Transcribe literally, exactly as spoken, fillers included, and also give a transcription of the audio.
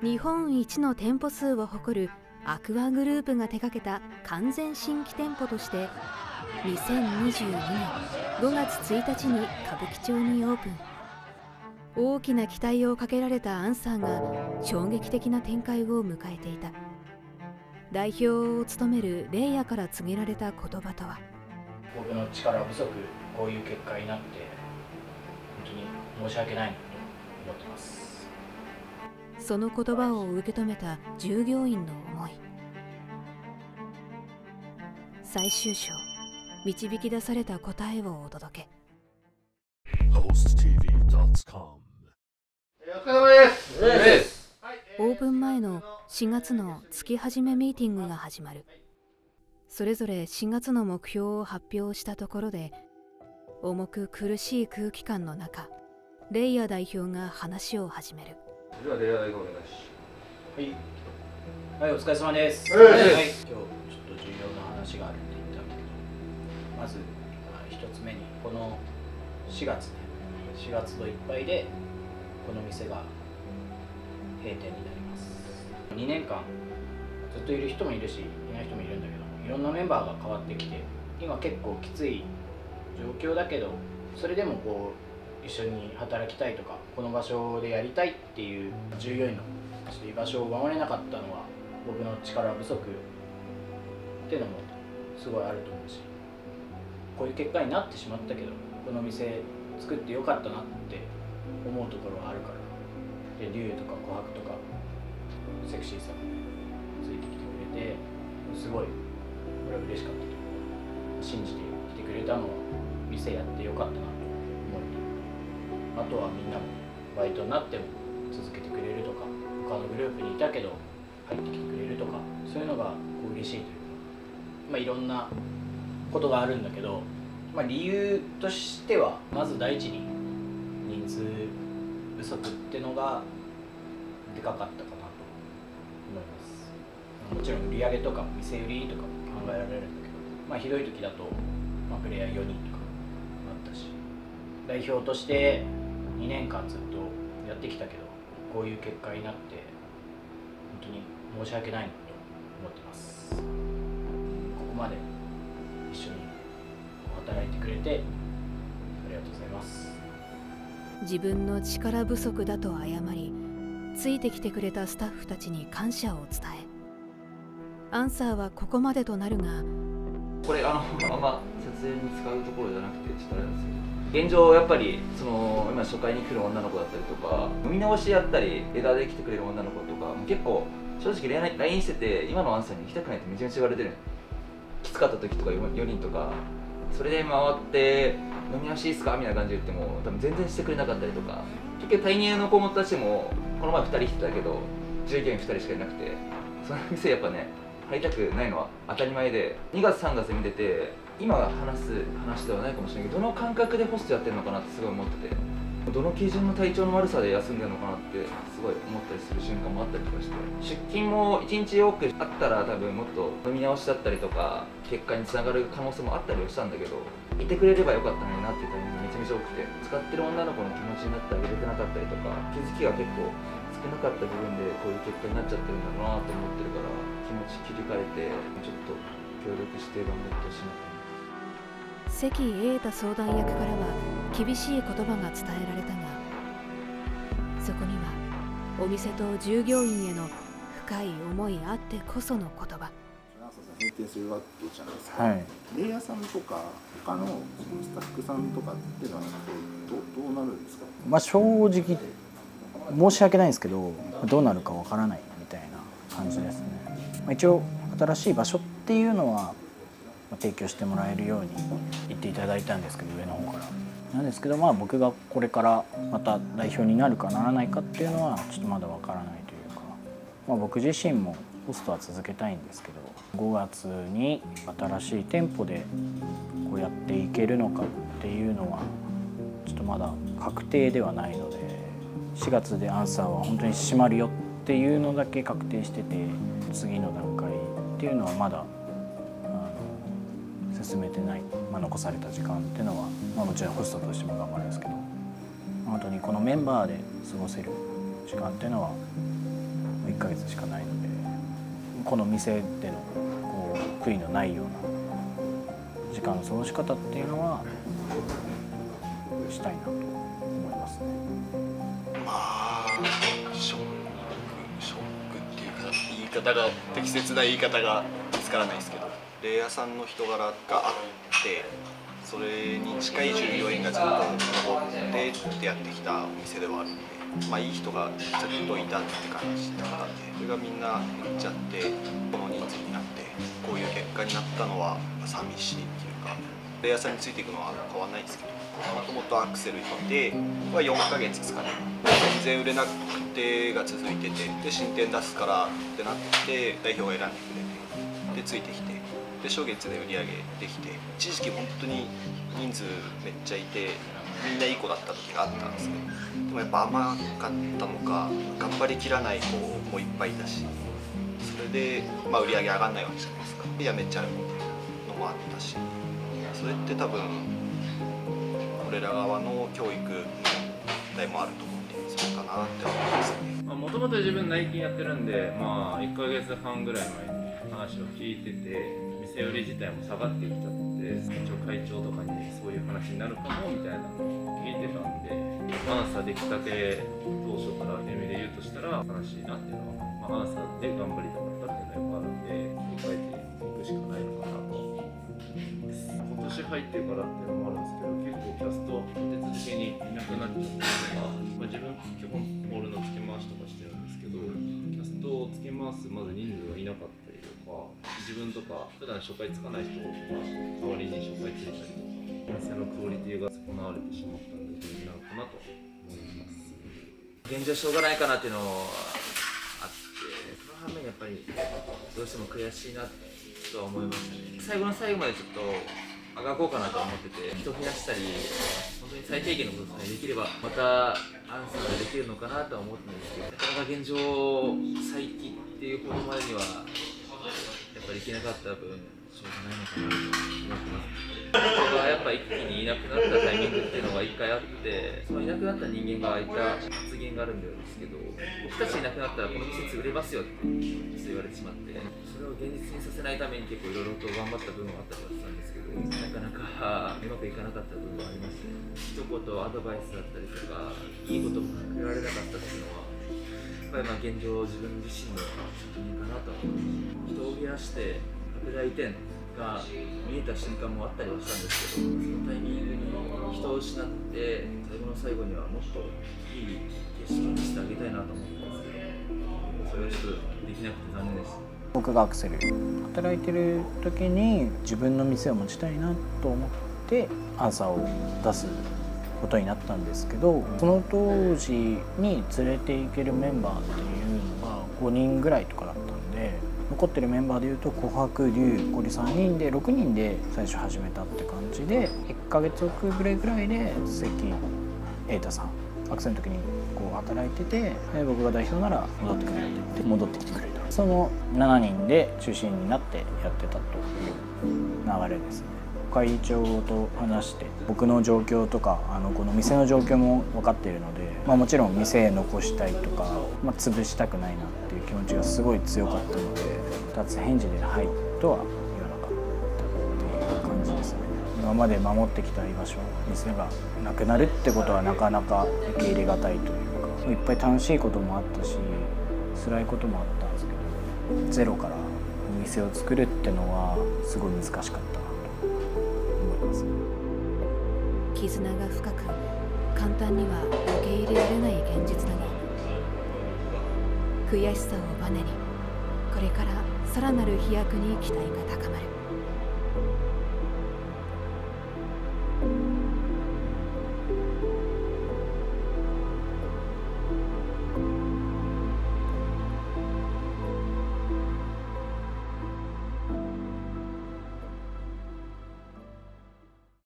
日本一の店舗数を誇るアクアグループが手掛けた完全新規店舗としてにせんにじゅうにねんごがつついたちに歌舞伎町にオープン。大きな期待をかけられたアンさんが衝撃的な展開を迎えていた。代表を務めるレイヤから告げられた言葉とは。 僕の力不足、こういう結果になって本当に申し訳ないなと思ってます。 その言葉を受け止めた従業員の思い。最終章、導き出された答えをお届け。 ホーストティーブイドットコム。 お疲れ様です。お疲れ様です。 オープン前のしがつの月始めミーティングが始まる。それぞれしがつの目標を発表したところで、重く苦しい空気感の中、レイヤ代表が話を始める。 ではレイヤ代表お願いします。はい、はい、お疲れ様です。 はい、 はい、今日ちょっと重要な話があるって言ったんだけど、まず一つ目にこのしがつね、しがつのいっぱいでこの店が閉店になります。にねんかんずっといる人もいるし、いない人もいるんだけど、いろんなメンバーが変わってきて、今結構きつい状況だけど、それでもこう一緒に働きたいとか、この場所でやりたいっていう従業員の居場所を守れなかったのは僕の力不足っていうのもすごいあると思うし、こういう結果になってしまったけど、この店作ってよかったなって思うところはあるから。で、龍とか琥珀とかセクシーさんついてきてくれて、すごい俺は嬉しかったというか、信じてきてくれたのは店やってよかったなと思って、あとはみんなもバイトになっても続けてくれるとか、他のグループにいたけど入ってきてくれるとか、そういうのがこう嬉しいというか、まあいろんなことがあるんだけど、まあ、理由としてはまず第一に人数不足ってのがでかかったかなと思います。もちろん売り上げとか店売りとかも考えられるんだけど、まあひどい時だと、まあ、プレイヤーよにんとかあったし、代表としてにねんかんずっとやってきたけど、こういう結果になって本当に申し訳ないなと思ってます。ここまで一緒に働いてくれてありがとうございます。 自分の力不足だと謝り、ついてきてくれたスタッフたちに感謝を伝え、アンサーはここまでとなるが、 これあのあんま撮影に使うところじゃなくてちょっとあれなんですけど、現状やっぱりその今初回に来る女の子だったりとか、飲み直しやったり枝で来てくれる女の子とかも結構正直 ライン してて、今のアンサーに行きたくないってめちゃめちゃ言われてる。きつかった時とかよにんとか、それで回って飲み直しいいっすかみたいな感じで言っても多分全然してくれなかったりとか、結局対入の子もたちもこの前ふたり来てたけど従業員ふたりしかいなくて、その店やっぱね入りたくないのは当たり前で、にがつさんがつ見てて今話す話ではないかもしれないけど、どの感覚でホストやってるのかなってすごい思ってて、どの基準の体調の悪さで休んでるのかなってすごい思ったりする瞬間もあったりとかして、出勤もいちにち多くあったら多分もっと飲み直しだったりとか結果につながる可能性もあったりはしたんだけど、いてくれればよかったのになっていうタイミングがめちゃめちゃ多くて、使ってる女の子の気持ちになってあげれてなかったりとか、気づきが結構少なかった部分でこういう結果になっちゃってるんだろうなと思ってるから、気持ち切り替えてちょっと協力して頑張ってほしいなと思います。 関瑛太相談役からは厳しい言葉が伝えられたが、そこにはお店と従業員への深い思いあってこその言葉。 閉店するわけじゃないですか。はい、レイヤーさんとか他のそのスタッフさんとかっていうのはどどうなるんですか。 まあ正直申し訳ないんですけど、どうなるかわからないみたいな感じですね。まあ、一応新しい場所っていうのは提供してもらえるように言っていただいたんですけど、上の方からなんですけど、まあ僕がこれからまた代表になるかならないかっていうのはちょっとまだわからないというか、まあ、僕自身もホストは続けたいんですけど、ごがつに新しい店舗でこうやっていけるのかっていうのはちょっとまだ確定ではないので、しがつでアンサーは本当に閉まるよっていうのだけ確定してて、次の段階っていうのはまだ進めてない、まあ、残された時間っていうのは、まあ、もちろんホストとしても頑張るんですけど、本当にこのメンバーで過ごせる時間っていうのはいっかげつしかないので、この店でのこう悔いのないような時間の過ごし方っていうのはしたいなと思いますね。 まあショックショックっていうか言い方が適切な言い方が見つからないですけど、レイヤーさんの人柄があってそれに近い従業員がずっと残ってってやってきたお店ではあるので、まあいい人がずっといたって感じだったんで、それがみんな減っちゃってこの人数になってこういう結果になったのは寂しいっていうか、レイヤーさんについていくのは変わらないんですけど、もともとアクセルいてはよんかげつですかね、全然売れなくてが続いてて、で新店出すからってなって代表が選んでくれて、でついてきて、で初月で売り上げできて、一時期本当に人数めっちゃいてみんないい子だった時があったんですけど、でもやっぱ甘かったのか頑張りきらない子もいっぱいいたし、それで、まあ、売り上げ上がんないわけじゃないですか。でやめちゃうみたいなのもあったし、それって多分俺ら側の教育の問題もあると思うんで、そうかなって思いますね。 もともと自分内勤やってるんで、まあいっかげつはんぐらい前に話を聞いてて、店売り自体も下がってきちゃって、一応会長とかにそういう話になるかもみたいなのを聞いてたんで、アンサーできたて当初から意味で言うとしたら悲しいなっていうのは、まあ、アンサーで頑張りたかったっていうのはやっぱあるんで、切り替えていくしかないのかなと思います。今年入ってるからっていうのもあるんですけど、結構キャスト立て続けにいなくなっちゃったりとか、まあ、自分基本ホールの付け回しとかしてるんですけど、キャストを付け回すまず人数がいなかったりとか、自分とか普段初回つかない人が代わりに初回ついたりとか、店のクオリティが損なわれてしまったんで、どうになるかなと思います。 現状しょうがないかなっていうのはあって、その反面やっぱりどうしても悔しいなとは思いましたね。最後の最後までちょっとあがこうかなと思ってて、人増やしたり本当に最低限のことさえできればまたアンサーができるのかなとは思ってるんですけど、なかなか現状再起っていうほどまでにはやっぱりいけなかった分しょうがないのかなと思ってます。人がやっぱ一気にいなくなったタイミングっていうのが一回あって、そのいなくなった人間がいた発言があるんですけど、僕たちいなくなったらこの店潰れますよって言われてしまって、それを現実にさせないために結構いろいろと頑張った部分はあったりはしたんですけど、なかなかうまくいかなかった部分はありまして、一言アドバイスだったりとかいいこともかけられなかったっていうのはやっぱりまあ現状自分自身の責任かなと思います。人を増やして拡大点が見えた瞬間もあったりはしたんですけど、そのタイミングに人を失って最後の最後にはもっといい景色にしてあげたいなと思ってますけど、それはちょっとできなくて残念です。 僕がアクセル働いてる時に自分の店を持ちたいなと思ってアンサーを出すことになったんですけど、その当時に連れて行けるメンバーっていうのがごにんぐらいとかだったんで、残ってるメンバーでいうと琥珀、龍、これさんにんでろくにんで最初始めたって感じで、いっかげつ遅れぐらいで関瑛太さんアクセルの時にこう働いてて、僕が代表なら戻ってくれって言って戻ってきてくれた。そのしちにんで中心になってやってたという流れですね。会長と話して僕の状況とかあのこの店の状況も分かっているので、まあ、もちろん店残したいとか、まあ、潰したくないなっていう気持ちがすごい強かったので、二つ返事で「はい」とは言わなかったっていう感じですね。今まで守ってきた居場所、店がなくなるってことはなかなか受け入れがたいというか、いっぱい楽しいこともあったし辛いこともあったんですけど、ゼロからお店を作るってのはすごい難しかったなと思います。 絆が深く簡単には受け入れられない現実だが、悔しさをバネにこれからさらなる飛躍に期待が高まる。